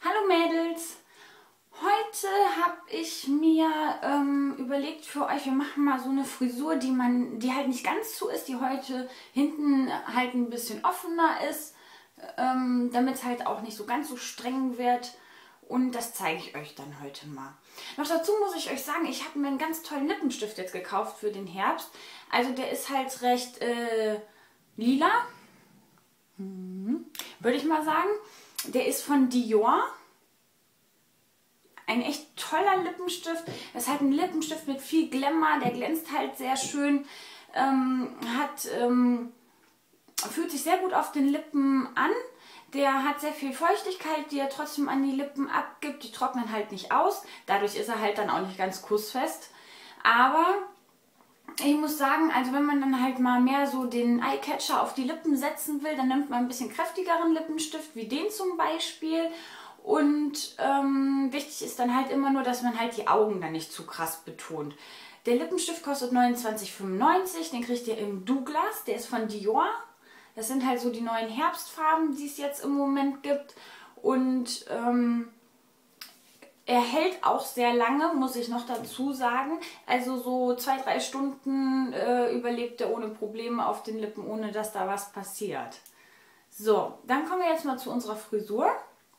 Hallo Mädels! Heute habe ich mir überlegt für euch, wir machen mal so eine Frisur, die halt nicht ganz zu ist, die heute hinten halt ein bisschen offener ist, damit es halt auch nicht so ganz so streng wird. Und das zeige ich euch dann heute mal. Noch dazu muss ich euch sagen, ich habe mir einen ganz tollen Lippenstift jetzt gekauft für den Herbst. Also der ist halt recht lila, würde ich mal sagen. Der ist von Dior. Ein echt toller Lippenstift. Das ist halt ein Lippenstift mit viel Glamour. Der glänzt halt sehr schön. Fühlt sich sehr gut auf den Lippen an. Der hat sehr viel Feuchtigkeit, die er trotzdem an die Lippen abgibt. Die trocknen halt nicht aus. Dadurch ist er halt dann auch nicht ganz kussfest. Aber ich muss sagen, also wenn man dann halt mal mehr so den Eyecatcher auf die Lippen setzen will, dann nimmt man ein bisschen kräftigeren Lippenstift, wie den zum Beispiel. Und wichtig ist dann halt immer nur, dass man halt die Augen dann nicht zu krass betont. Der Lippenstift kostet 29,95 €, den kriegt ihr im Douglas, der ist von Dior. Das sind halt so die neuen Herbstfarben, die es jetzt im Moment gibt. Und er hält auch sehr lange, muss ich noch dazu sagen. Also so 2-3 Stunden überlebt er ohne Probleme auf den Lippen, ohne dass da was passiert. So, dann kommen wir jetzt mal zu unserer Frisur.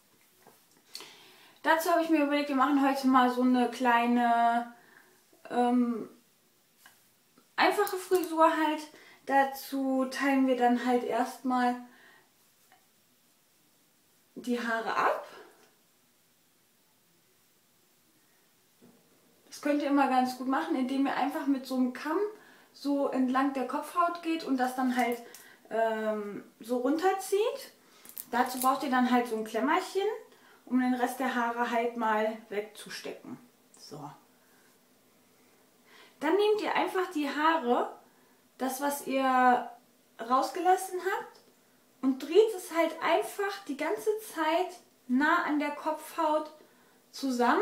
Dazu habe ich mir überlegt, wir machen heute mal so eine kleine einfache Frisur halt. Dazu teilen wir dann halt erstmal die Haare ab. Das könnt ihr immer ganz gut machen, indem ihr einfach mit so einem Kamm so entlang der Kopfhaut geht und das dann halt so runterzieht. Dazu braucht ihr dann halt so ein Klemmerchen, um den Rest der Haare halt mal wegzustecken. So. Dann nehmt ihr einfach die Haare, das was ihr rausgelassen habt, und dreht es halt einfach die ganze Zeit nah an der Kopfhaut zusammen.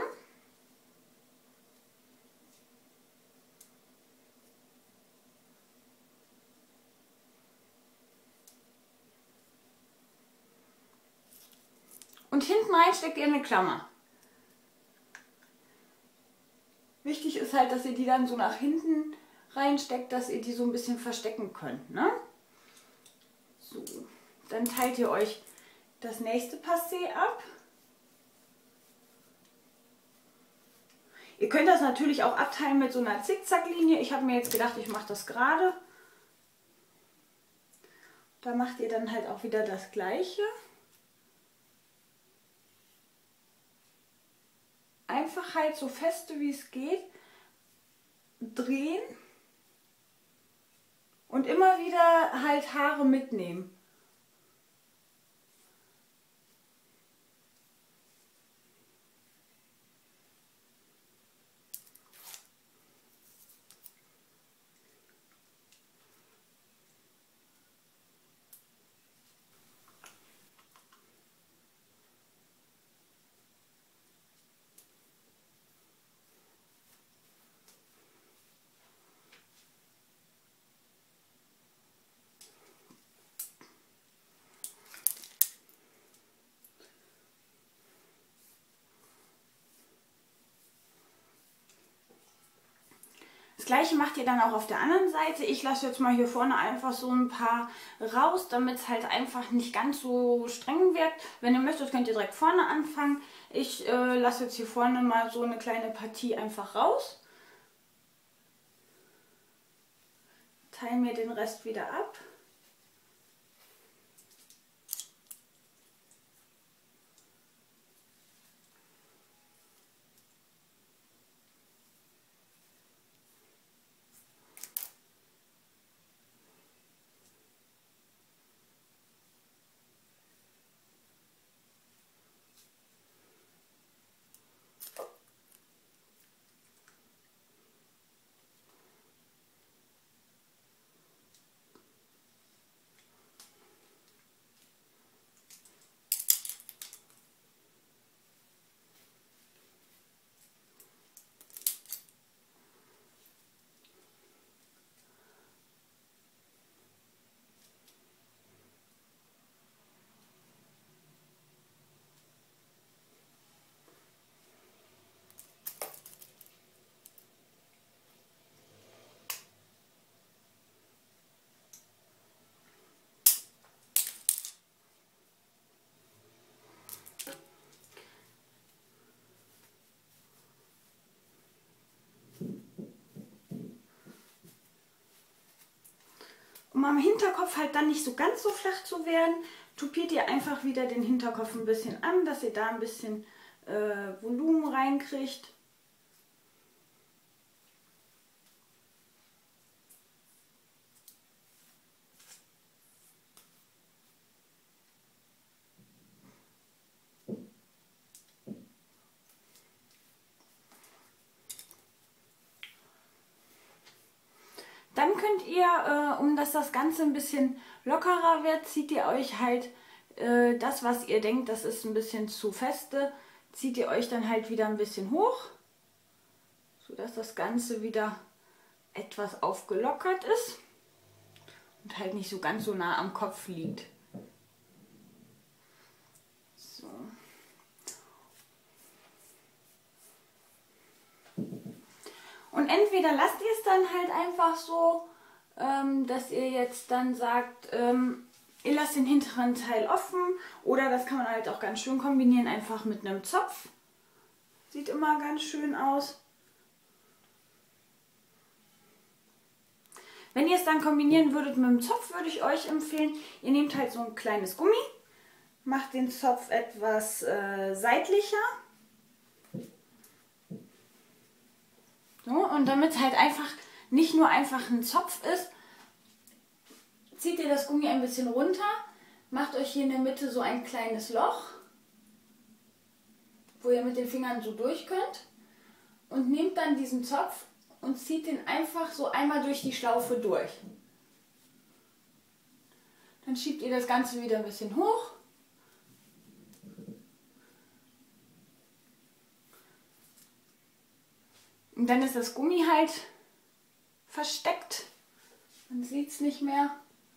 Und hinten rein steckt ihr eine Klammer. Wichtig ist halt, dass ihr die dann so nach hinten reinsteckt, dass ihr die so ein bisschen verstecken könnt. Ne? So, dann teilt ihr euch das nächste Passé ab. Ihr könnt das natürlich auch abteilen mit so einer Zickzacklinie. Ich habe mir jetzt gedacht, ich mache das gerade. Da macht ihr dann halt auch wieder das Gleiche. Einfach halt so feste wie es geht drehen und immer wieder halt Haare mitnehmen. Das gleiche macht ihr dann auch auf der anderen Seite. Ich lasse jetzt mal hier vorne einfach so ein paar raus, damit es halt einfach nicht ganz so streng wirkt. Wenn ihr möchtet, könnt ihr direkt vorne anfangen. Ich lasse jetzt hier vorne mal so eine kleine Partie einfach raus. Teile mir den Rest wieder ab. am Hinterkopf halt dann nicht so ganz so flach zu werden, tupiert ihr einfach wieder den Hinterkopf ein bisschen an, dass ihr da ein bisschen Volumen reinkriegt. Dann könnt ihr, um dass das Ganze ein bisschen lockerer wird, zieht ihr euch halt das, was ihr denkt, das ist ein bisschen zu feste, zieht ihr euch dann halt wieder ein bisschen hoch, sodass das Ganze wieder etwas aufgelockert ist und halt nicht so ganz so nah am Kopf liegt. So. Und entweder lasst ihr es dann halt einfach so, dass ihr jetzt dann sagt, ihr lasst den hinteren Teil offen, oder das kann man halt auch ganz schön kombinieren, einfach mit einem Zopf. Sieht immer ganz schön aus. Wenn ihr es dann kombinieren würdet mit dem Zopf, würde ich euch empfehlen, ihr nehmt halt so ein kleines Gummi, macht den Zopf etwas seitlicher. So, und damit halt einfach nicht nur einfach ein Zopf ist, zieht ihr das Gummi ein bisschen runter, macht euch hier in der Mitte so ein kleines Loch, wo ihr mit den Fingern so durch könnt, und nehmt dann diesen Zopf und zieht den einfach so einmal durch die Schlaufe durch. Dann schiebt ihr das Ganze wieder ein bisschen hoch. Und dann ist das Gummi halt versteckt. Man sieht es nicht mehr.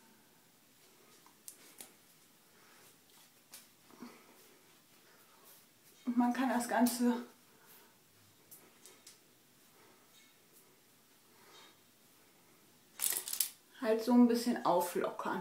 Und man kann das Ganze halt so ein bisschen auflockern.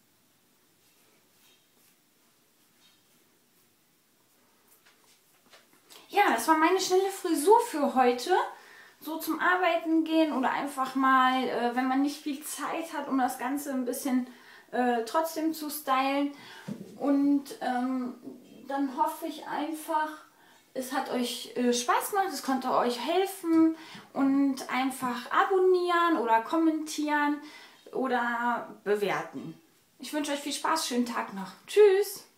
Ja, das war meine schnelle Frisur für heute. So zum Arbeiten gehen oder einfach mal, wenn man nicht viel Zeit hat, um das Ganze ein bisschen trotzdem zu stylen. Und dann hoffe ich einfach, es hat euch Spaß gemacht, es konnte euch helfen, und einfach abonnieren oder kommentieren oder bewerten. Ich wünsche euch viel Spaß, schönen Tag noch. Tschüss!